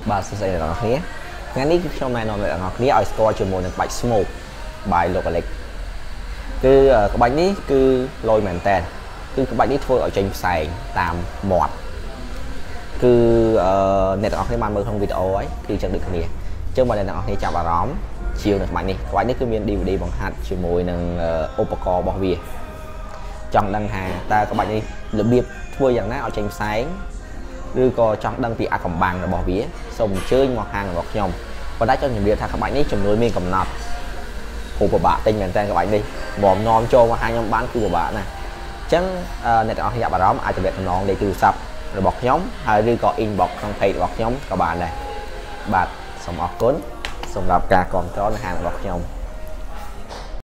បាទសួស្តីអ្នកនរគ្នាថ្ងៃនេះគឺខ្ញុំណែនាំអ្នកនរគ្នាឲ្យស្គាល់ជាមួយនឹងក្បាច់ smoke by លោក Alex គឺក្បាច់នេះគឺលយមែនតើគឺក្បាច់នេះធ្វើឲ្យចេញផ្សែងតាមមាត់គឺអ្នកនរគ្នាបានមើលក្នុងវីដេអូហើយគឺចឹងដូចគ្នាអញ្ចឹងបើអ្នកនរគ្នាចាប់អារម្មណ៍ជាវនឹងក្បាច់នេះគឺមាន DVD បង្ហាត់ជាមួយនឹងឧបករណ៍របស់វាចង់ដឹងថាតើក្បាច់នេះរបៀបធ្វើយ៉ាងណាឲ្យចេញផ្សែងឬក៏ចង់ដឹងពីអាកំបាំងរបស់វាសូមអញ្ជើញមកហាងរបស់ខ្ញុំប៉ុន្តែចង់ជម្រាបថាក្បាច់នេះចំនួនមានកំណត់ព្រោះពិបាកទិញមែនតើក្បាច់នេះមកនាំចូលមកហាងខ្ញុំបានគឺពិបាកណាស់អញ្ចឹងអ្នកទាំងអស់គ្នាអារម្មណ៍អាចទំនាក់ទំនងលេខទូរស័ព្ទរបស់ខ្ញុំហើយឬក៏ inbox ក្នុង page របស់ខ្ញុំក៏បានដែរបាទសូមអរគុណសម្រាប់ការគាំទ្រនៅហាងរបស់ខ្ញុំ